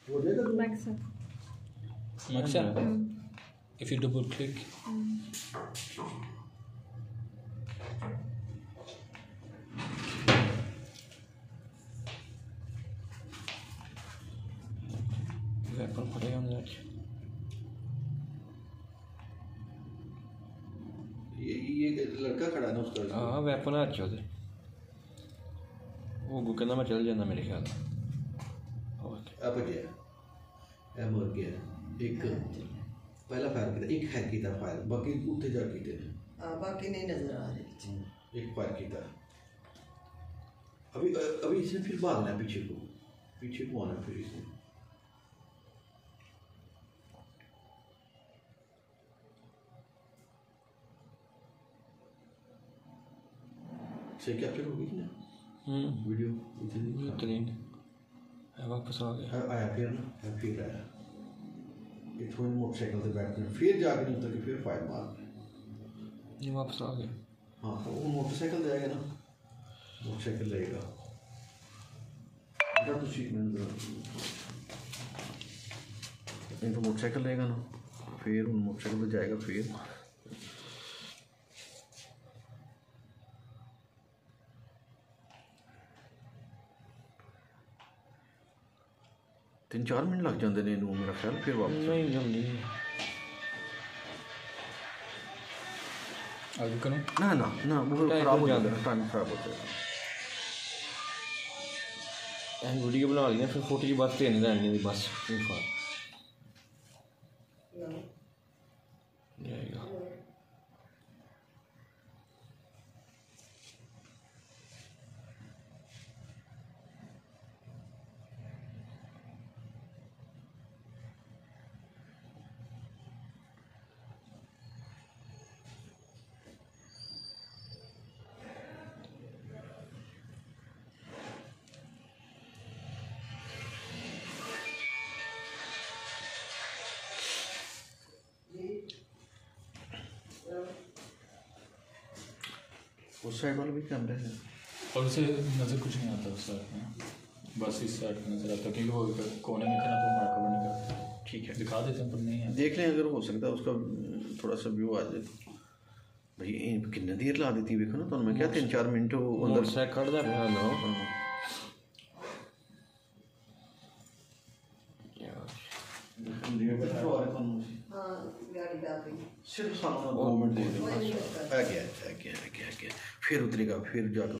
Maxa. If you double click. Weapon put on that. ये लड़का खड़ा है ना उसका। हाँ वेपन आ चुका है। वो कहना मैं चल जाना मेरे ख्याल। अब गया। अब मर गया। एक पहला फायर किया, एक है किया फायर, बाकी उठे जा किए थे। बाकी नहीं नजर आ रहे। एक फायर किया। अभी इसने फिर भागना पीछे को आना फिर इसने। से कैप्चर हो गई ना वीडियो इतनी वापस आ गया आया फिर ना फिर आया इथों मोटरसाइकिल से बैठ के फिर जाके उतर के फिर फायर मार ये वापस आ गया। हाँ वो मोटरसाइकिल जाएगा ना मोटरसाइकिल लेगा बेटा तुम सीख मैंने इनको मोटरसाइकिल लेगा ना फिर उन मोटरसाइकिल पे जाएगा फिर 3-4 मिनट लग जाते हैं इनू मेरा ख्याल फिर वापस नहीं जल्दी आगे करो ना ना ना वो खराब हो जाता है टाइम खराब होता है वीडियो बना ली ना फिर फोटो की बात नहीं रहनी थी बस जाएगा उस साइड वाले भी कैमरे हैं और उसे नज़र कुछ नहीं आता उस साइड में बस इस साइड में नज़र आता क्योंकि वो कोने में थे ना तो हमारा कवर नहीं करता। ठीक है दिखा देते हैं पर नहीं है देख लें अगर हो सकता है उसका थोड़ा सा व्यू आ जाए भाई कितने देर ला देती है देखो ना तो मैं क्या 3-4 मिनट अंदर से कट दे रहा लो सिर्फ 2 मिनट दे फिर उतरेगा फिर जाकर